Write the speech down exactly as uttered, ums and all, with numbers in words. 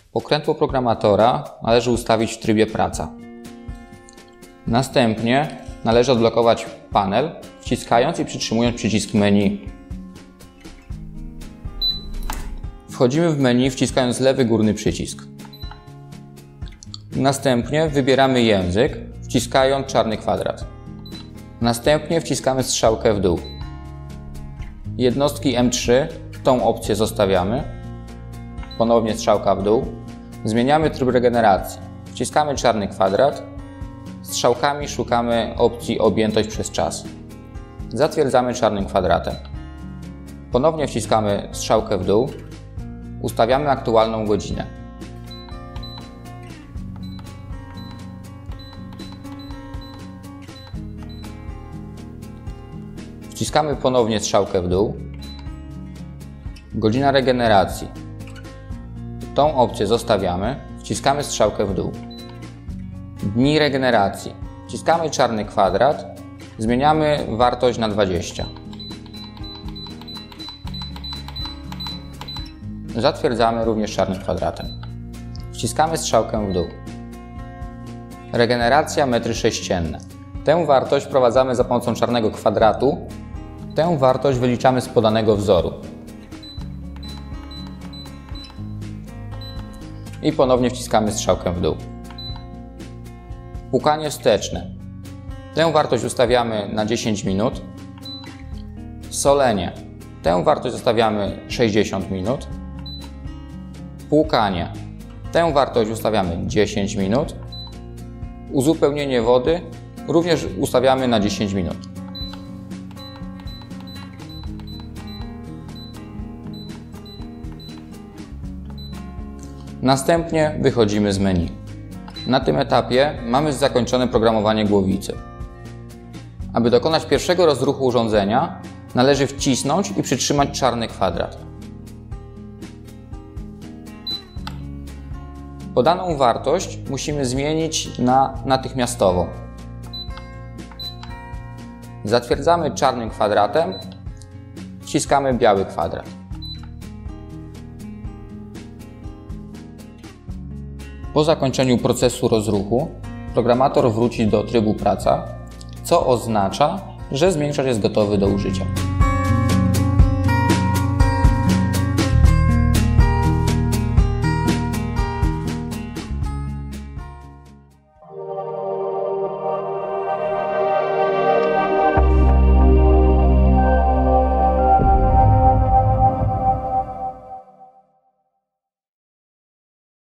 Pokrętło programatora należy ustawić w trybie praca. Następnie należy odblokować panel, wciskając i przytrzymując przycisk menu. Wchodzimy w menu, wciskając lewy górny przycisk. Następnie wybieramy język, wciskając czarny kwadrat. Następnie wciskamy strzałkę w dół. Jednostki M trzy, tą opcję zostawiamy. Ponownie strzałka w dół. Zmieniamy tryb regeneracji. Wciskamy czarny kwadrat. Strzałkami szukamy opcji objętość przez czas. Zatwierdzamy czarnym kwadratem. Ponownie wciskamy strzałkę w dół. Ustawiamy aktualną godzinę. Wciskamy ponownie strzałkę w dół. Godzina regeneracji. Tą opcję zostawiamy. Wciskamy strzałkę w dół. Dni regeneracji. Wciskamy czarny kwadrat. Zmieniamy wartość na dwadzieścia. Zatwierdzamy również czarnym kwadratem. Wciskamy strzałkę w dół. Regeneracja metry sześcienne. Tę wartość wprowadzamy za pomocą czarnego kwadratu. Tę wartość wyliczamy z podanego wzoru. I ponownie wciskamy strzałkę w dół. Pukanie wsteczne. Tę wartość ustawiamy na dziesięć minut. Solenie. Tę wartość zostawiamy sześćdziesiąt minut. Płukanie. Tę wartość ustawiamy dziesięć minut. Uzupełnienie wody również ustawiamy na dziesięć minut. Następnie wychodzimy z menu. Na tym etapie mamy zakończone programowanie głowicy. Aby dokonać pierwszego rozruchu urządzenia, należy wcisnąć i przytrzymać czarny kwadrat. Podaną wartość musimy zmienić na natychmiastową. Zatwierdzamy czarnym kwadratem, wciskamy biały kwadrat. Po zakończeniu procesu rozruchu programator wróci do trybu praca, co oznacza, że zmiękczacz jest gotowy do użycia.